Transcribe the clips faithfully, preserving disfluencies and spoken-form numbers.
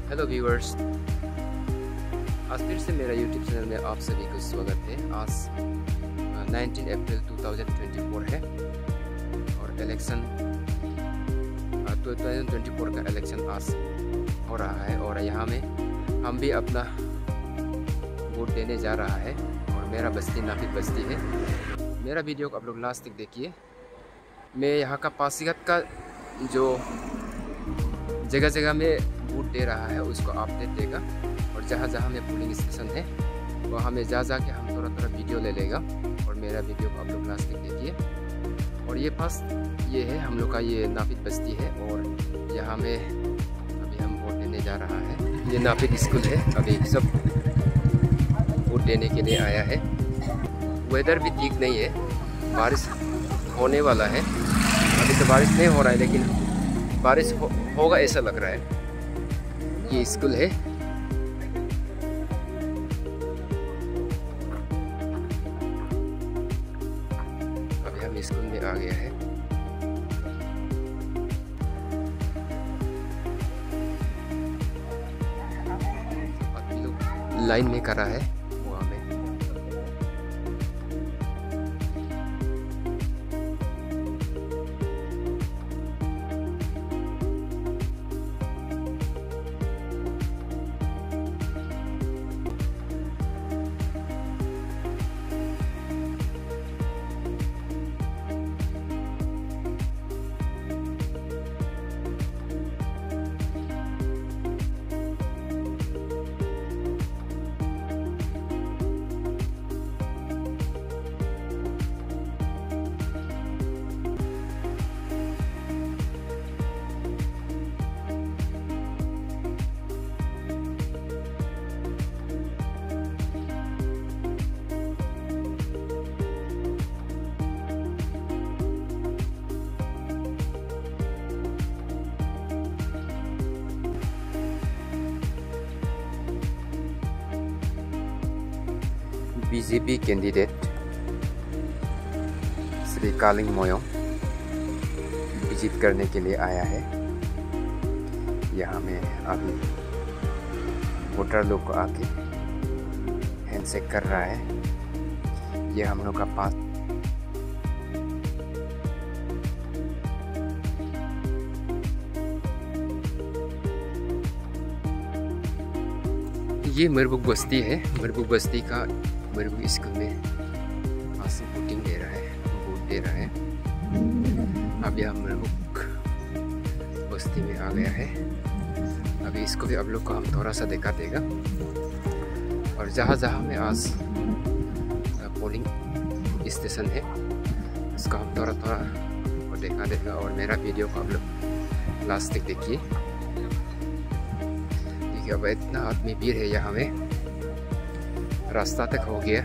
Hello viewers, आज फिर से मेरा यूट्यूब चैनल में आप सभी को स्वागत है। आज नाइनटीन अप्रैल दो हज़ार चौबीस है और इलेक्शन दो हज़ार चौबीस का इलेक्शन आज हो रहा है और यहाँ में हम भी अपना वोट देने जा रहा है और मेरा बस्ती नाफिद बस्ती है। मेरा वीडियो को आप लोग लास्ट तक देखिए। मैं यहाँ का पासीघाट का जो जगह जगह में वोट दे रहा है उसको अपडेट देगा और जहाँ जहाँ में पोलिंग स्टेशन है वहाँ में जा जा के हम थोड़ा थोड़ा वीडियो ले लेगा और मेरा वीडियो को आप लोग लास्ट तक देखिए। और ये पास ये है हम लोग का, ये नाफिद बस्ती है और यहाँ में अभी हम वोट देने जा रहा है। ये नाफिद स्कूल है, अभी सब वोट देने के लिए आया है। वेदर भी ठीक नहीं है, बारिश होने वाला है। अभी तो बारिश नहीं हो रहा है लेकिन बारिश हो, होगा ऐसा लग रहा है। ये स्कूल है। अभी हम स्कूल में आ गया है। अभी लोग लाइन में कर रहा है वहाँ में। BJP candidate Shri Kaling Moyong visit करने के लिए आया है। यहाँ में अभी वोटर लोग को आके हैंडशेक कर रहा है। ये हम लोग का पास ये मरबुक बस्ती है। मरबुक बस्ती का मरबुक स्कूल में आज वोटिंग दे रहा है, वोट दे रहा है। अभी हम मरबुक बस्ती में आ गया है। अभी इसको भी आप लोग को हम थोड़ा सा दिखा देगा और जहाँ जहाँ में आज पोलिंग स्टेशन है इसको हम थोड़ा थोड़ा आपको दिखा देगा और मेरा वीडियो को आप लोग लास्ट तक देखिए। देखिए अब इतना आदमी भीड़ है यहाँ में, रास्ता तक हो गया।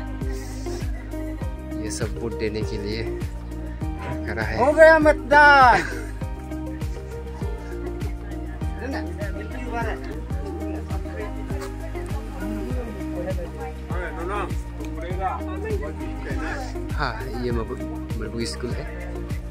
ये सब वोट देने के लिए करा है। हो गया मतदान। हाँ, ये मरबुक स्कूल है।